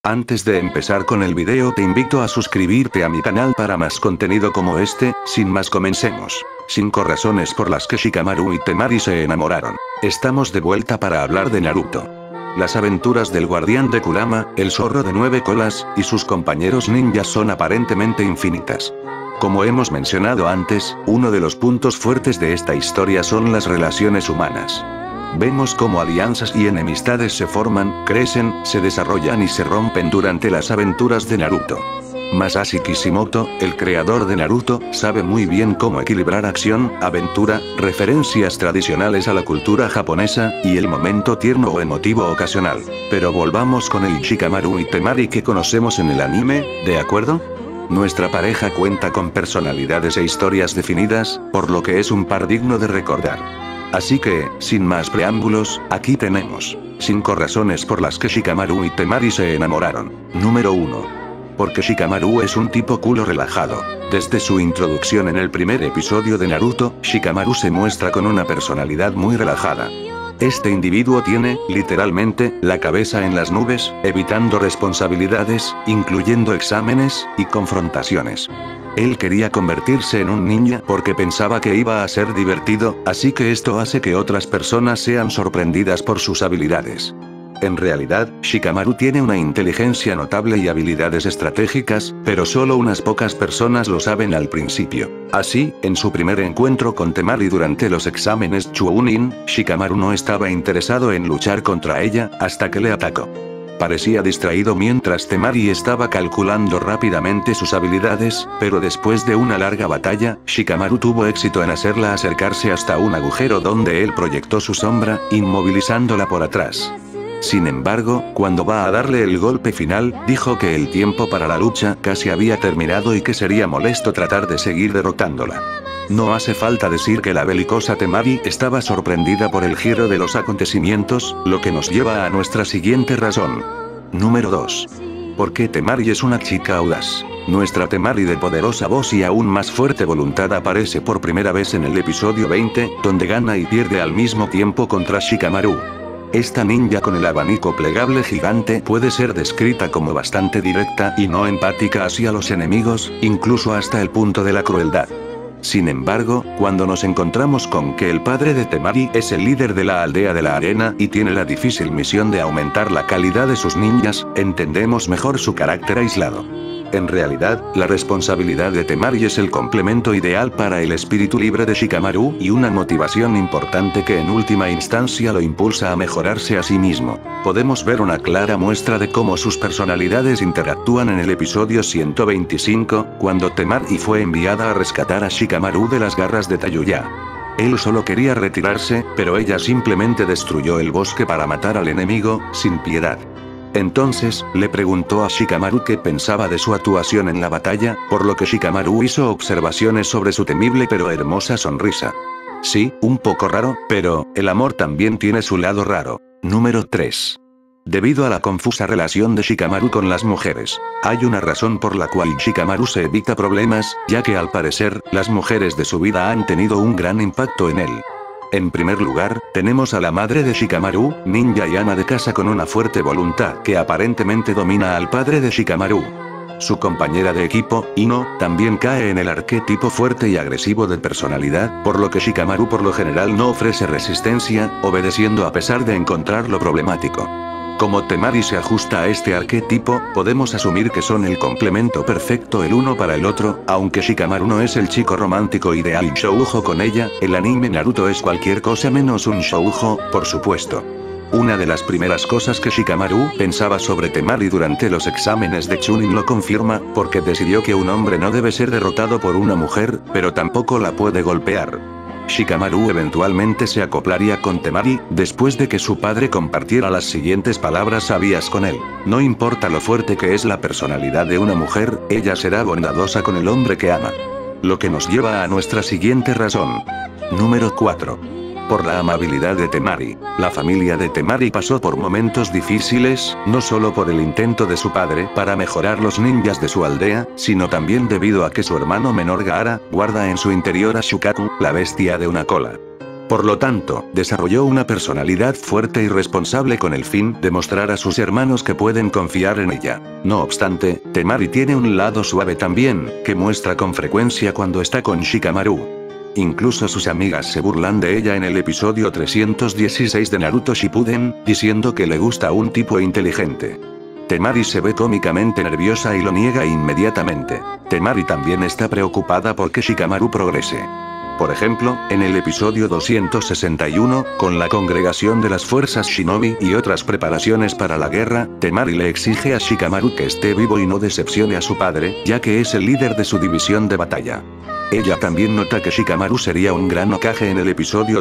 Antes de empezar con el video te invito a suscribirte a mi canal para más contenido como este. Sin más, comencemos. 5 razones por las que Shikamaru y Temari se enamoraron. Estamos de vuelta para hablar de Naruto. Las aventuras del guardián de Kurama, el zorro de 9 colas, y sus compañeros ninjas son aparentemente infinitas. Como hemos mencionado antes, uno de los puntos fuertes de esta historia son las relaciones humanas. Vemos cómo alianzas y enemistades se forman, crecen, se desarrollan y se rompen durante las aventuras de Naruto. Masashi Kishimoto, el creador de Naruto, sabe muy bien cómo equilibrar acción, aventura, referencias tradicionales a la cultura japonesa, y el momento tierno o emotivo ocasional. Pero volvamos con el Shikamaru y Temari que conocemos en el anime, ¿de acuerdo? Nuestra pareja cuenta con personalidades e historias definidas, por lo que es un par digno de recordar. Así que, sin más preámbulos, aquí tenemos 5 razones por las que Shikamaru y Temari se enamoraron. Número 1. Porque Shikamaru es un tipo culo relajado. Desde su introducción en el primer episodio de Naruto, Shikamaru se muestra con una personalidad muy relajada. Este individuo tiene, literalmente, la cabeza en las nubes, evitando responsabilidades, incluyendo exámenes y confrontaciones. Él quería convertirse en un ninja porque pensaba que iba a ser divertido, así que esto hace que otras personas sean sorprendidas por sus habilidades. En realidad, Shikamaru tiene una inteligencia notable y habilidades estratégicas, pero solo unas pocas personas lo saben al principio. Así, en su primer encuentro con Temari durante los exámenes Chunin, Shikamaru no estaba interesado en luchar contra ella, hasta que le atacó. Parecía distraído mientras Temari estaba calculando rápidamente sus habilidades, pero después de una larga batalla, Shikamaru tuvo éxito en hacerla acercarse hasta un agujero donde él proyectó su sombra, inmovilizándola por atrás. Sin embargo, cuando va a darle el golpe final, dijo que el tiempo para la lucha casi había terminado y que sería molesto tratar de seguir derrotándola. No hace falta decir que la belicosa Temari estaba sorprendida por el giro de los acontecimientos, lo que nos lleva a nuestra siguiente razón. Número 2. Porque Temari es una chica audaz. Nuestra Temari de poderosa voz y aún más fuerte voluntad aparece por primera vez en el episodio 20, donde gana y pierde al mismo tiempo contra Shikamaru. Esta ninja con el abanico plegable gigante puede ser descrita como bastante directa y no empática hacia los enemigos, incluso hasta el punto de la crueldad. Sin embargo, cuando nos encontramos con que el padre de Temari es el líder de la aldea de la arena y tiene la difícil misión de aumentar la calidad de sus ninjas, entendemos mejor su carácter aislado. En realidad, la responsabilidad de Temari es el complemento ideal para el espíritu libre de Shikamaru y una motivación importante que en última instancia lo impulsa a mejorarse a sí mismo. Podemos ver una clara muestra de cómo sus personalidades interactúan en el episodio 125, cuando Temari fue enviada a rescatar a Shikamaru de las garras de Tayuya. Él solo quería retirarse, pero ella simplemente destruyó el bosque para matar al enemigo, sin piedad. Entonces, le preguntó a Shikamaru qué pensaba de su actuación en la batalla, por lo que Shikamaru hizo observaciones sobre su temible pero hermosa sonrisa. Sí, un poco raro, pero, el amor también tiene su lado raro. Número 3. Debido a la confusa relación de Shikamaru con las mujeres. Hay una razón por la cual Shikamaru se evita problemas, ya que al parecer, las mujeres de su vida han tenido un gran impacto en él. En primer lugar, tenemos a la madre de Shikamaru, ninja y ama de casa con una fuerte voluntad que aparentemente domina al padre de Shikamaru. Su compañera de equipo, Ino, también cae en el arquetipo fuerte y agresivo de personalidad, por lo que Shikamaru por lo general no ofrece resistencia, obedeciendo a pesar de encontrarlo problemático. Como Temari se ajusta a este arquetipo, podemos asumir que son el complemento perfecto el uno para el otro, aunque Shikamaru no es el chico romántico ideal y shoujo con ella, el anime Naruto es cualquier cosa menos un shoujo, por supuesto. Una de las primeras cosas que Shikamaru pensaba sobre Temari durante los exámenes de Chunin lo confirma, porque decidió que un hombre no debe ser derrotado por una mujer, pero tampoco la puede golpear. Shikamaru eventualmente se acoplaría con Temari, después de que su padre compartiera las siguientes palabras sabias con él. No importa lo fuerte que es la personalidad de una mujer, ella será bondadosa con el hombre que ama. Lo que nos lleva a nuestra siguiente razón. Número 4. Por la amabilidad de Temari. La familia de Temari pasó por momentos difíciles, no solo por el intento de su padre para mejorar los ninjas de su aldea, sino también debido a que su hermano menor Gaara guarda en su interior a Shukaku, la bestia de una cola. Por lo tanto, desarrolló una personalidad fuerte y responsable con el fin de mostrar a sus hermanos que pueden confiar en ella. No obstante, Temari tiene un lado suave también, que muestra con frecuencia cuando está con Shikamaru. Incluso sus amigas se burlan de ella en el episodio 316 de Naruto Shippuden, diciendo que le gusta un tipo inteligente. Temari se ve cómicamente nerviosa y lo niega inmediatamente. Temari también está preocupada porque Shikamaru progrese. Por ejemplo, en el episodio 261, con la congregación de las fuerzas Shinobi y otras preparaciones para la guerra, Temari le exige a Shikamaru que esté vivo y no decepcione a su padre, ya que es el líder de su división de batalla. Ella también nota que Shikamaru sería un gran Hokage en el episodio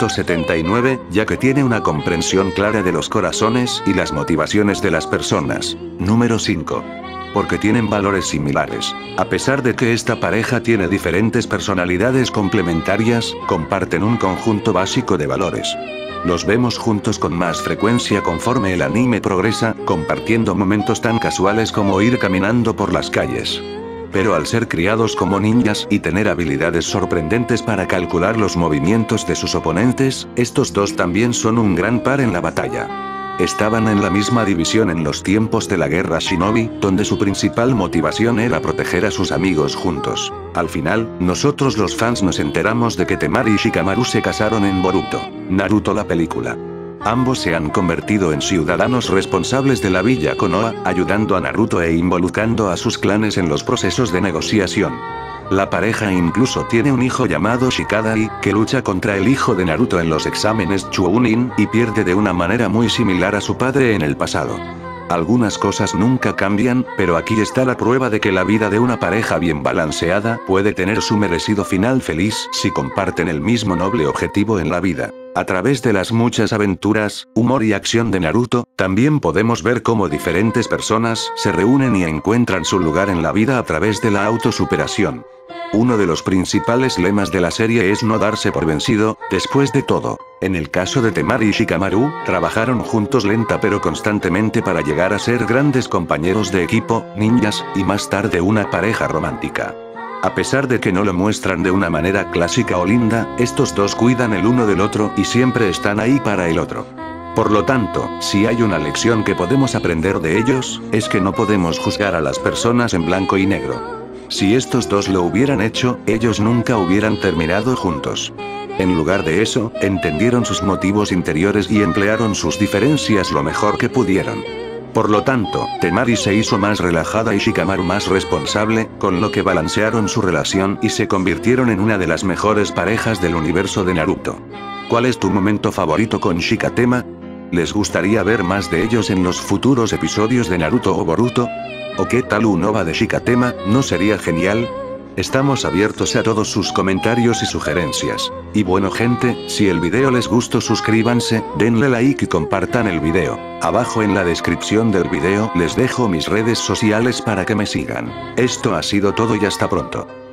379, ya que tiene una comprensión clara de los corazones y las motivaciones de las personas. Número 5. Porque tienen valores similares. A pesar de que esta pareja tiene diferentes personalidades complementarias, comparten un conjunto básico de valores. Los vemos juntos con más frecuencia conforme el anime progresa, compartiendo momentos tan casuales como ir caminando por las calles. Pero al ser criados como ninjas y tener habilidades sorprendentes para calcular los movimientos de sus oponentes, estos dos también son un gran par en la batalla. Estaban en la misma división en los tiempos de la guerra Shinobi, donde su principal motivación era proteger a sus amigos juntos. Al final, nosotros los fans nos enteramos de que Temari y Shikamaru se casaron en Boruto. Naruto la película. Ambos se han convertido en ciudadanos responsables de la villa Konoha, ayudando a Naruto e involucrando a sus clanes en los procesos de negociación. La pareja incluso tiene un hijo llamado Shikadai, que lucha contra el hijo de Naruto en los exámenes Chunin, y pierde de una manera muy similar a su padre en el pasado. Algunas cosas nunca cambian, pero aquí está la prueba de que la vida de una pareja bien balanceada puede tener su merecido final feliz si comparten el mismo noble objetivo en la vida. A través de las muchas aventuras, humor y acción de Naruto, también podemos ver cómo diferentes personas se reúnen y encuentran su lugar en la vida a través de la autosuperación. Uno de los principales lemas de la serie es no darse por vencido, después de todo. En el caso de Temari y Shikamaru, trabajaron juntos lenta pero constantemente para llegar a ser grandes compañeros de equipo, ninjas, y más tarde una pareja romántica. A pesar de que no lo muestran de una manera clásica o linda, estos dos cuidan el uno del otro y siempre están ahí para el otro. Por lo tanto, si hay una lección que podemos aprender de ellos, es que no podemos juzgar a las personas en blanco y negro. Si estos dos lo hubieran hecho, ellos nunca hubieran terminado juntos. En lugar de eso, entendieron sus motivos interiores y emplearon sus diferencias lo mejor que pudieron. Por lo tanto, Temari se hizo más relajada y Shikamaru más responsable, con lo que balancearon su relación y se convirtieron en una de las mejores parejas del universo de Naruto. ¿Cuál es tu momento favorito con Shikatema? ¿Les gustaría ver más de ellos en los futuros episodios de Naruto o Boruto? ¿O qué tal un OVA de Shikatema? ¿No sería genial? Estamos abiertos a todos sus comentarios y sugerencias. Y bueno gente, si el video les gustó suscríbanse, denle like y compartan el video. Abajo en la descripción del video les dejo mis redes sociales para que me sigan. Esto ha sido todo y hasta pronto.